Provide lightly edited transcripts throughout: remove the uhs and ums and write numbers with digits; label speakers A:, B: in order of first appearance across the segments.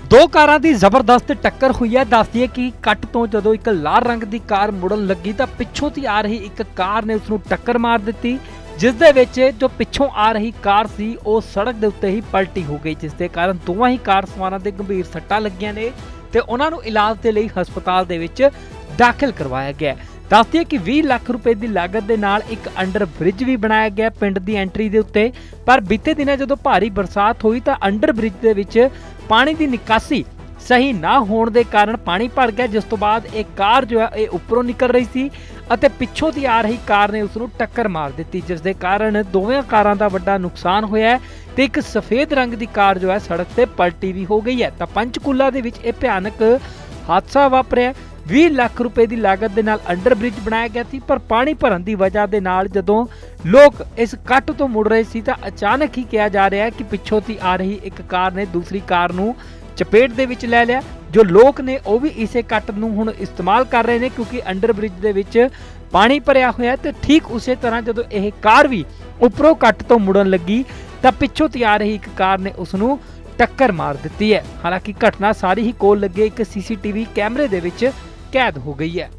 A: दो कारां दी जबरदस्त टक्कर हुई है। दस दिए कि कट तो जदों एक लाल रंग की कार मुड़न लगी तो पिछों ती आ रही एक कार ने उसनूं टक्कर मार दी, जिस दे विच जो पिछों आ रही कार सी वो सड़क के उत्ते ही पलटी हो गई, जिस दे कारण दोवां ही कार सवारां दे गंभीर सट्टां लगियां ने ते उन्हां नूं इलाज दे लई हस्पताल दे विच दाखिल करवाया गया। दस दिए कि 20 लाख रुपए की लागत के नाल एक अंडर ब्रिज भी बनाया गया पिंड की एंट्री के उत्ते। पर बीते दिनों जो भारी बरसात हुई तो अंडर ब्रिज के विच पानी की निकासी सही ना होने के कारण पानी भर गया, जिस तो बाद एक कार जो है ये उपरों निकल रही थी और पिछों की आ रही कार ने उसनूं टक्कर मार दी, जिस दे कारण दोवें कारां दा वड्डा नुकसान होया है ते एक सफेद रंग की कार जो है सड़क से पलटी भी हो गई है। तो पंचकूला दे विच यह भयानक हादसा वापरिया। 20 लाख रुपए की लागत के नाल अंडर ब्रिज बनाया गया थी, पर पानी भरन की वजह के नाल जदों लोग इस कट तो मुड़ रहे सी तो अचानक ही कहा जा रहा है कि पिछों ती आ रही एक कार ने दूसरी कार नूं चपेट दे विच लै लिया। जो लोग ने वो भी इसे कट नूं हुण इस्तेमाल कर रहे हैं, क्योंकि अंडर ब्रिज दे विच पानी भरिया होया है। तो ठीक उस तरह जदों यह कार भी उपरों कट तो मुड़न लगी तो पिछों ती आ रही एक कार ने उसनूं टक्कर मार दी है। हालांकि घटना सारी ही कोल लगे एक CCTV कैमरे दे विच कैद हो गई है।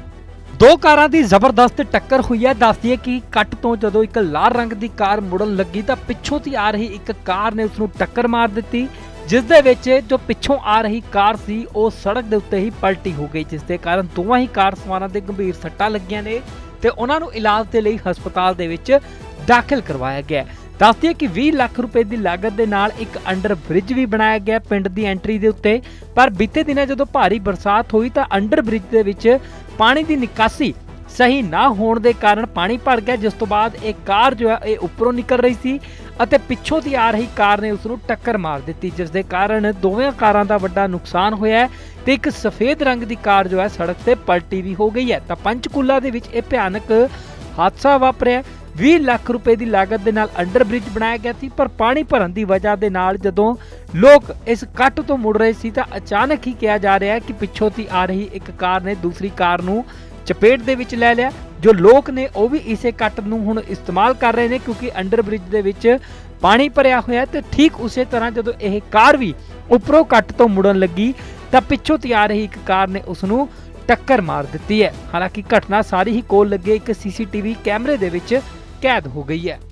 A: दो कारां दी जबरदस्त टक्कर हुई है। दस दिए कि कट तो जदों एक लाल रंग की कार मुड़न लगी तो पिछों ती आ रही एक कार ने उसनूं टक्कर मार दी, जिस दे विच जो पिछों आ रही कार सी वो सड़क के उत्ते ही पलटी हो गई, जिस दे कारण दोवां ही कार सवारां दे गंभीर सट्टां लगियां ने ते उन्हां नूं इलाज दे लई हस्पताल दे विच दाखिल करवाया गया। दस दिए कि 20 लाख रुपए की लागत के नाल एक अंडर ब्रिज भी बनाया गया पिंड की एंट्री के उत्ते। पर बीते दिनों जो भारी बरसात हुई तो अंडर ब्रिज के विच पानी की निकासी सही ना होने के कारण पानी भर गया, जिस तो बाद एक कार जो है ये उपरों निकल रही थी और पिछों की आ रही कार ने उसनूं टक्कर मार दी, जिस दे कारण दोवें कारां दा वड्डा नुकसान होया है ते एक सफेद रंग की कार जो है सड़क से पलटी भी हो गई है। तो पंचकूला दे विच यह भयानक हादसा वापरिया। 20 लाख रुपए की लागत के नाल अंडर ब्रिज बनाया गया थी, पर पानी भरन की वजह के नाल जदों लोग इस कट तो मुड़ रहे सी तो अचानक ही कहा जा रहा है कि पिछों ती आ रही एक कार ने दूसरी कार नूं चपेट दे विच लै लिया। जो लोग ने वो भी इसे कट नूं हुण इस्तेमाल कर रहे हैं, क्योंकि अंडर ब्रिज दे विच पानी भरिया होया है। तो ठीक उस तरह जदों यह कार भी उपरों कट तो मुड़न लगी तो पिछों ती आ रही एक कार ने उसनूं टक्कर मार दी है। हालांकि घटना सारी ही कोल लगे एक CCTV कैमरे दे विच कैद हो गई है।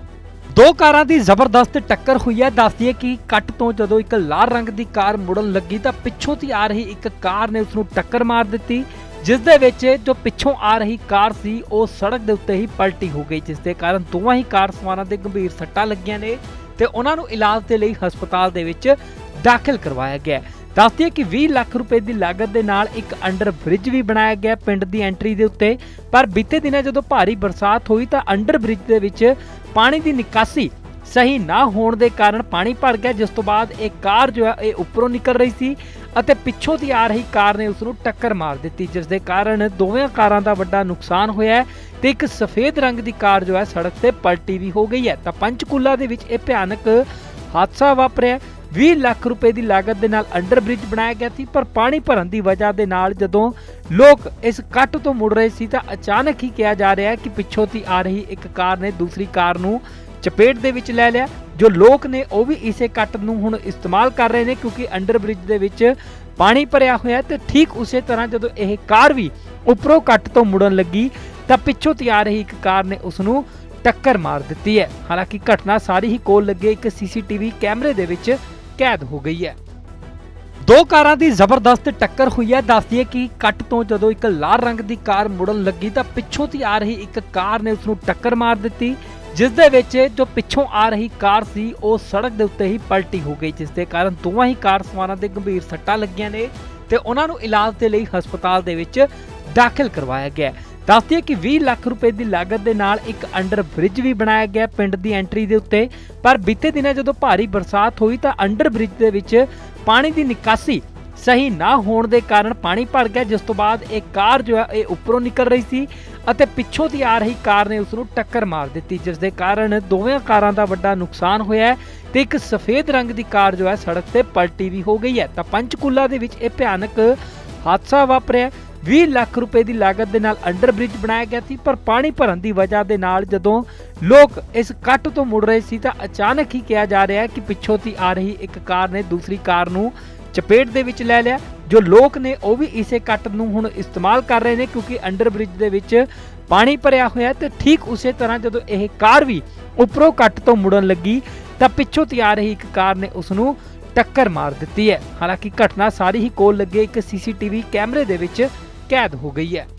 A: दो कारां दी जबरदस्त टक्कर हुई है। दस दिए कि कट तो जदों एक लाल रंग की कार मुड़न लगी तो पिछों ती आ रही एक कार ने उसनूं टक्कर मार दी, जिस दे विच जो पिछों आ रही कार सी वो सड़क के उत्ते ही पलटी हो गई, जिस दे कारण दोवां ही कार सवारां दे गंभीर सट्टां लगियां ने ते उन्हां नूं इलाज दे लई हस्पताल दे विच दाखिल करवाया गया। दस दिए कि 20 लाख रुपए की लागत के नाल एक अंडर ब्रिज भी बनाया गया पिंड की एंट्री के उत्ते। पर बीते दिनों जो भारी बरसात हुई तो अंडर ब्रिज के विच पानी की निकासी सही ना होने के कारण पानी भर गया, जिस तो बाद एक कार जो है ये उपरों निकल रही थी और पिछों की आ रही कार ने उसनूं टक्कर मार दी, जिस दे कारण दोवें कारां दा वड्डा नुकसान होया है ते एक सफेद रंग की कार जो है सड़क से पलटी भी हो गई है। तो पंचकूला दे विच यह भयानक हादसा वापरिया। 20 लाख रुपए की लागत के नाल अंडर ब्रिज बनाया गया थी, पर पानी भरन की वजह के नाल जदों लोग इस कट तो मुड़ रहे सी तो अचानक ही कहा जा रहा है कि पिछों ती आ रही एक कार ने दूसरी कार नूं चपेट दे विच लै लिया। जो लोग ने वो भी इसे कट नूं हुण इस्तेमाल कर रहे हैं, क्योंकि अंडर ब्रिज के विच पानी भरिया होया है। तो ठीक उस तरह जदों यह कार भी उपरों कट तो मुड़न लगी तो पिछों ती आ रही एक कार ने उसनूं टक्कर मार दी है। हालांकि घटना सारी ही कोल लगे एक CCTV कैमरे दे विच कैद हो गई है। दो कारां दी जबरदस्त टक्कर हुई है। दस दिए कि कट तो जदों एक लाल रंग की कार मुड़न लगी तो पिछों ती आ रही एक कार ने उसनूं टक्कर मार दी, जिस दे विच जो पिछों आ रही कार सी वो सड़क के उत्ते ही पलटी हो गई, जिस दे कारण दोवां ही कार सवारां दे गंभीर सट्टां लगियां ने ते उन्हां नूं इलाज दे लई हस्पताल दे विच दाखिल करवाया गया। दस दिए कि 20 लाख रुपए की लागत के नाल एक अंडर ब्रिज भी बनाया गया पिंड की एंट्री के उत्ते। पर बीते दिनों जो भारी बरसात हुई तो अंडर ब्रिज के विच पानी की निकासी सही ना होने के कारण पानी भर गया, जिस तो बाद एक कार जो है ये उपरों निकल रही थी और पिछों की आ रही कार ने उसनूं टक्कर मार दी, जिस दे कारण दोवें कारां दा वड्डा नुकसान होया है ते एक सफेद रंग की कार जो है सड़क से पलटी भी हो गई है। तो पंचकूला दे विच यह भयानक हादसा वापरिया। 20 लाख रुपए की लागत के नाल अंडर ब्रिज बनाया गया थी, पर पानी भरन की वजह के नाल जदों लोग इस कट तो मुड़ रहे सी तो अचानक ही कहा जा रहा है कि पिछों ती आ रही एक कार ने दूसरी कार नूं ਚਪੇਟ ਦੇ ਵਿੱਚ ਲੈ ਲਿਆ। ਜੋ ਲੋਕ ਨੇ ਉਹ ਵੀ ਇਸੇ ਕੱਟ ਨੂੰ ਹੁਣ ਇਸਤੇਮਾਲ ਕਰ ਰਹੇ ਨੇ ਕਿਉਂਕਿ ਅੰਡਰ ਬ੍ਰਿਜ ਦੇ ਵਿੱਚ ਪਾਣੀ ਭਰਿਆ ਹੋਇਆ ਤੇ ਠੀਕ ਉਸੇ ਤਰ੍ਹਾਂ ਜਦੋਂ ਇਹ ਕਾਰ ਵੀ ਉੱਪਰੋਂ ਕੱਟ ਤੋਂ ਮੁੜਨ ਲੱਗੀ ਤਾਂ ਪਿੱਛੋਂ ਦੀ ਆ ਰਹੀ ਇੱਕ ਕਾਰ ਨੇ ਉਸ ਨੂੰ ਟੱਕਰ ਮਾਰ ਦਿੱਤੀ ਹੈ। ਹਾਲਾਂਕਿ ਘਟਨਾ ਸਾਰੀ ਹੀ ਕੋਲ ਲੱਗੇ ਇੱਕ CCTV ਕੈਮਰੇ ਦੇ ਵਿੱਚ ਕੈਦ ਹੋ ਗਈ ਹੈ।